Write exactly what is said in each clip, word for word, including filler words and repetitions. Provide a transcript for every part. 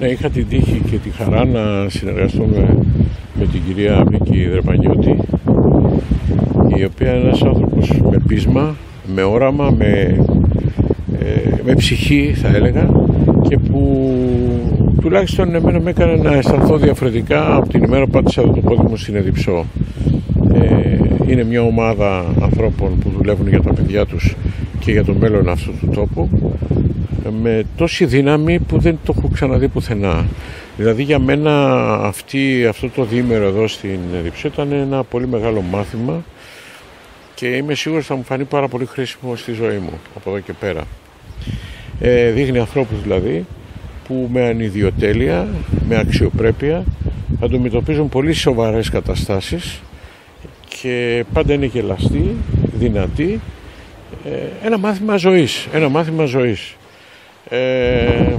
Ναι, είχα την τύχη και τη χαρά να συνεργαστούμε με την κυρία Βίκη Δρεπανιώτη, η οποία είναι ένας άνθρωπος με πείσμα, με όραμα, με, ε, με ψυχή θα έλεγα, και που τουλάχιστον εμένα με έκανε να αισθανθώ διαφορετικά από την ημέρα που πάτησα το πόδι μου στην Εδιψό. Ε, είναι μια ομάδα ανθρώπων που δουλεύουν για τα παιδιά τους και για το μέλλον αυτού του τόπου, με τόση δύναμη που δεν το έχω ξαναδεί πουθενά. Δηλαδή για μένα αυτή, αυτό το διήμερο εδώ στην Εδιψό ήταν ένα πολύ μεγάλο μάθημα και είμαι σίγουρος θα μου φανεί πάρα πολύ χρήσιμο στη ζωή μου από εδώ και πέρα. Ε, δείχνει ανθρώπους δηλαδή που με ανιδιοτέλεια, με αξιοπρέπεια αντιμετωπίζουν πολύ σοβαρές καταστάσεις και πάντα είναι γελαστοί, δυνατοί. Ε, ένα μάθημα ζωής, ένα μάθημα ζωής. Ε,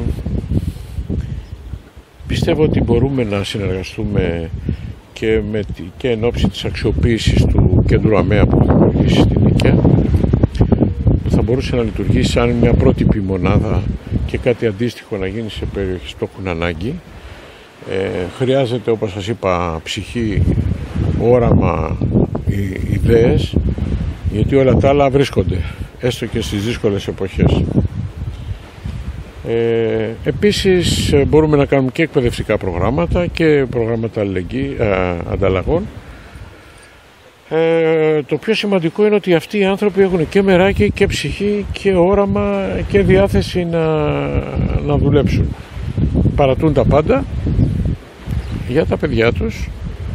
πιστεύω ότι μπορούμε να συνεργαστούμε και, με, και εν ώψη της αξιοποίησης του κέντρου ΑΜΕΑ που θα δημιουργήσει στη Νίκαια, που θα μπορούσε να λειτουργήσει σαν μια πρότυπη μονάδα και κάτι αντίστοιχο να γίνει σε περιοχές που έχουν ανάγκη. Ε, χρειάζεται, όπως σας είπα, ψυχή, όραμα, ιδέες, γιατί όλα τα άλλα βρίσκονται, έστω και στις δύσκολες εποχές. Ε, επίσης μπορούμε να κάνουμε και εκπαιδευτικά προγράμματα και προγράμματα αλληλεγγύη, α, ανταλλαγών. Ε, το πιο σημαντικό είναι ότι αυτοί οι άνθρωποι έχουν και μεράκι και ψυχή και όραμα και διάθεση να, να δουλέψουν. Παρατούν τα πάντα για τα παιδιά τους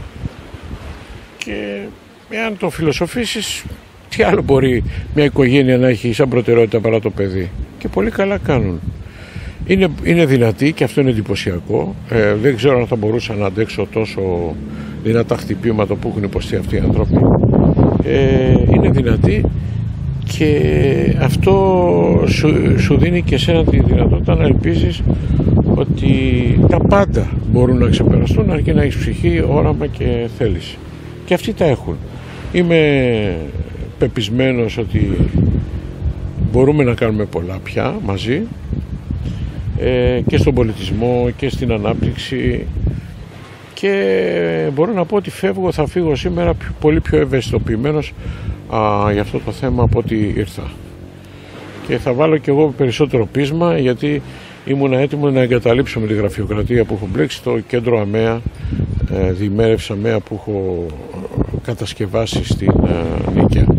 και εάν το φιλοσοφήσεις, τι άλλο μπορεί μια οικογένεια να έχει σαν προτεραιότητα παρά το παιδί. Και πολύ καλά κάνουν. Είναι, είναι δυνατοί και αυτό είναι εντυπωσιακό. Ε, δεν ξέρω αν θα μπορούσα να αντέξω τόσο δυνατά χτυπήματα που έχουν υποστεί αυτοί οι άνθρωποι. Ε, είναι δυνατοί και αυτό σου, σου δίνει και εσένα τη δυνατότητα να ελπίζεις ότι τα πάντα μπορούν να ξεπεραστούν αρκεί να έχεις ψυχή, όραμα και θέληση. Και αυτοί τα έχουν. Είμαι πεπισμένος ότι μπορούμε να κάνουμε πολλά πια μαζί, ε, και στον πολιτισμό και στην ανάπτυξη, και μπορώ να πω ότι φεύγω, θα φύγω σήμερα πολύ πιο ευαισθητοποιημένος α, για αυτό το θέμα από ό,τι ήρθα, και θα βάλω και εγώ περισσότερο πείσμα, γιατί ήμουν έτοιμο να εγκαταλείψω με τη γραφειοκρατία που έχω μπλέξει το κέντρο ΑΜΕΑ, ε, διημέρευση ΑΜΕΑ που έχω κατασκευάσει στην ε, Νίκαια.